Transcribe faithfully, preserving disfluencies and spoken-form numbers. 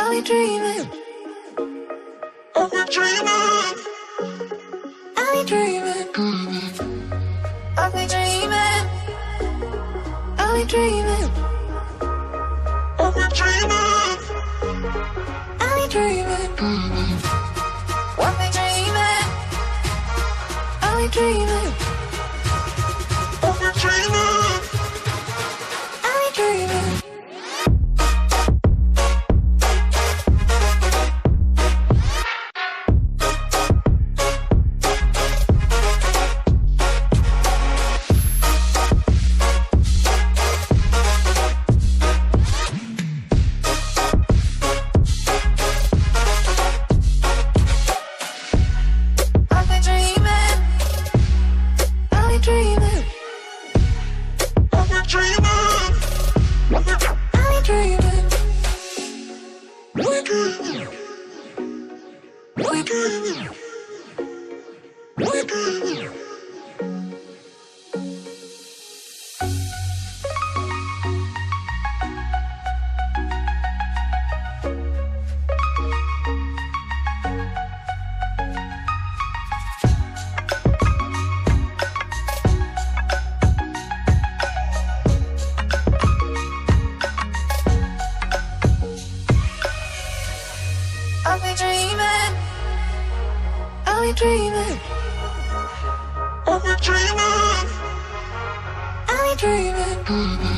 I'll be dreaming. I'll be dreaming. I'll be dreaming. I'll be dreaming. I'll be dreaming. I'll be dreaming. I'll be dreaming. I'll be dreaming. I'll be dreaming. I'll be dreaming. I'll be dreaming. I'll be dreaming. I'll be dreaming. I'll be dreaming. I'll be dreaming.